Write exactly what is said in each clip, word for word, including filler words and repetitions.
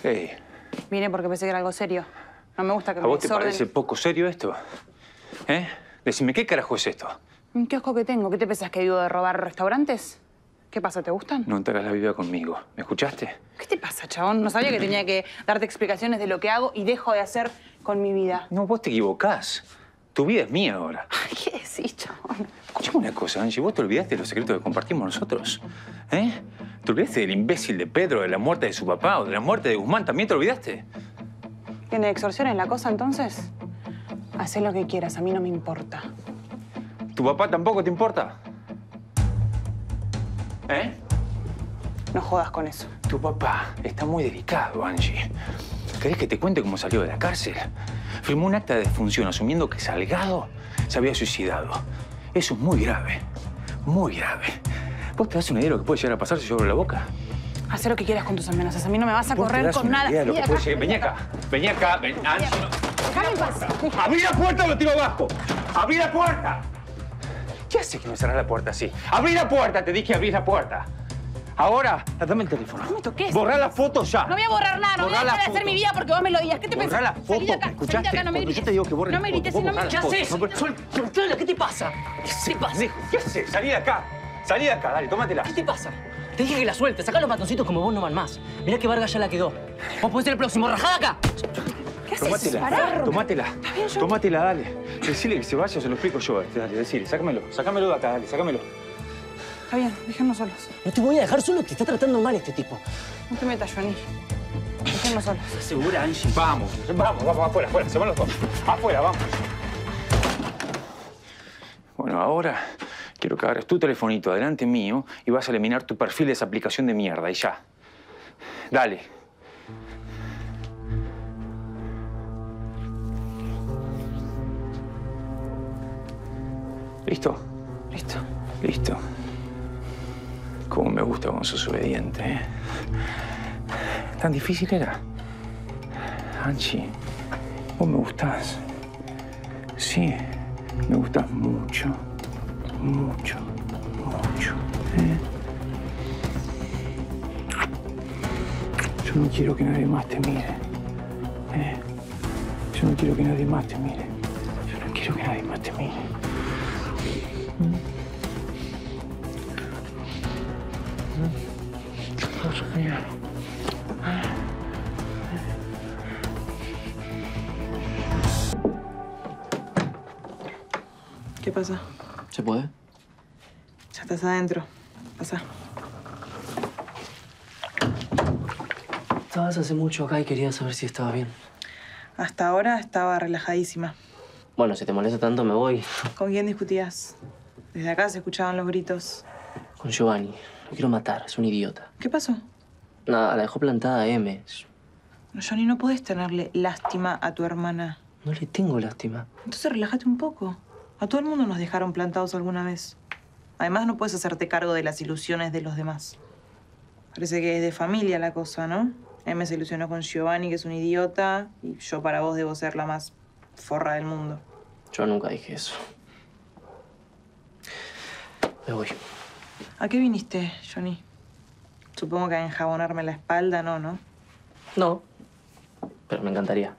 Hey. Vine porque pensé que era algo serio. No me gusta que ¿A me vos te desorden... parece poco serio esto? ¿Eh? Decime, ¿qué carajo es esto? ¿Qué asco que tengo? ¿Qué te pensás, que vivo de robar restaurantes? ¿Qué pasa? ¿Te gustan? No te hagas la vida conmigo. ¿Me escuchaste? ¿Qué te pasa, chabón? No sabía que tenía que darte explicaciones de lo que hago y dejo de hacer con mi vida. No, vos te equivocás. Tu vida es mía ahora. Ay, ¿qué decís, chabón? Escuchame una cosa, Angie. ¿Vos te olvidaste de los secretos que compartimos nosotros? ¿Eh? ¿Te olvidaste del imbécil de Pedro, de la muerte de su papá o de la muerte de Guzmán? ¿También te olvidaste? ¿Tiene extorsión en la cosa, entonces? Hacé lo que quieras, a mí no me importa. ¿Tu papá tampoco te importa? ¿Eh? No jodas con eso. Tu papá está muy delicado, Angie. ¿Querés que te cuente cómo salió de la cárcel? Firmó un acta de defunción asumiendo que Salgado se había suicidado. Eso es muy grave. Muy grave. ¿Vos te das una idea de lo que puede llegar a pasar si yo abro la boca? Hacé lo que quieras con tus amenazas. A mí no me vas a ¿Vos te correr das con una nada. idea de lo que Vení puede acá, llegar? Vení acá. Vení acá. Ven, Angie. Déjame en paz. Deja- ¡Abrí la puerta o lo tiro abajo! ¡Abrí la puerta! ¿Qué haces que me cerrás la puerta así? ¡Abrí la puerta! Te dije abrí la puerta. Ahora, dame el teléfono. No me toques. Borrá la foto ya. No voy a borrar nada. No voy a Borrá la dejar de hacer foto. mi vida porque vos me lo digas. ¿Qué te Borrá pensás? la Salí foto, de acá. ¿me escuchaste? Salí de acá, no me Cuando grites. yo te digo que borre No la me foto, grites vos y no me... borrá ¿Qué la foto. haces? No, pero- Sol, soltala, ¿qué te pasa? ¿Qué te pasa? ¿Qué haces? Salí de acá. Salí de acá, dale, tómatela. ¿Qué te pasa? Te dije que la sueltes, sacá los matoncitos como vos no van más. Mirá que Vargas ya la quedó. Vos podés ser el próximo, rajada acá. ¿Qué haces? Tómatela, Pará. tómatela. bien, yo- Tómatela, dale. Decile que se vaya, se lo explico yo. este, Dale, decile, sácamelo. Sácamelo de acá, dale, sácamelo. Está bien, déjanos solos. No te voy a dejar solo, te está tratando mal este tipo. No te metas, Johnny. Déjanos solos. ¿Estás segura, Angie? Vamos, vamos, vamos, afuera, afuera. Se van los dos. Afuera, vamos. Bueno, ahora quiero que agarres tu telefonito adelante mío y vas a eliminar tu perfil de esa aplicación de mierda y ya. Dale. ¿Listo? Listo. Listo. Cómo me gusta cuando sos obediente, ¿eh? ¿Tan difícil era? Angie, vos me gustás. Sí, me gustás mucho. Mucho, mucho, ¿eh? Yo no quiero que nadie más te mire, ¿eh? Yo no quiero que nadie más te mire. Yo no quiero que nadie más te mire. Dios mío. ¿Qué pasa? ¿Se puede? Ya estás adentro. Pasa. Estabas hace mucho acá y quería saber si estaba bien. Hasta ahora estaba relajadísima. Bueno, si te molesta tanto, me voy. ¿Con quién discutías? Desde acá se escuchaban los gritos. Con Giovanni. Lo quiero matar, es un idiota. ¿Qué pasó? Nada, la dejó plantada a M. No, Johnny, no podés tenerle lástima a tu hermana. No le tengo lástima. Entonces relájate un poco. A todo el mundo nos dejaron plantados alguna vez. Además, no puedes hacerte cargo de las ilusiones de los demás. Parece que es de familia la cosa, ¿no? M se ilusionó con Giovanni, que es un idiota, y yo para vos debo ser la más forra del mundo. Yo nunca dije eso. Me voy. ¿A qué viniste, Johnny? Supongo que a enjabonarme la espalda, no, ¿no? No. Pero me encantaría.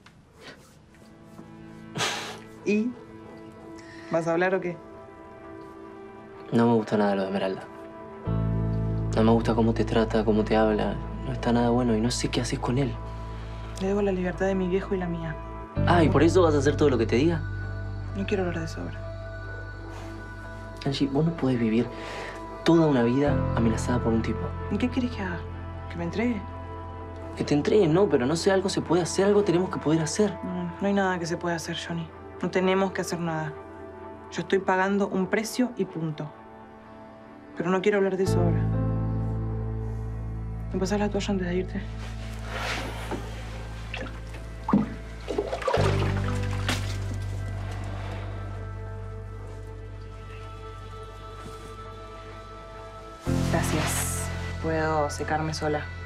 ¿Y? ¿Vas a hablar o qué? No me gusta nada lo de Esmeralda. No me gusta cómo te trata, cómo te habla. No está nada bueno y no sé qué haces con él. Le debo la libertad de mi viejo y la mía. Ah, ¿y por eso vas a hacer todo lo que te diga? No quiero hablar de eso ahora. Angie, vos no podés vivir toda una vida amenazada por un tipo. ¿Y qué querés que haga? ¿Que me entregue? Que te entreguen, no, pero no sé, algo se puede hacer, algo tenemos que poder hacer. No, no hay nada que se pueda hacer, Johnny. No tenemos que hacer nada. Yo estoy pagando un precio y punto. Pero no quiero hablar de eso ahora. ¿Me pasás la toalla antes de irte? Gracias. Puedo secarme sola.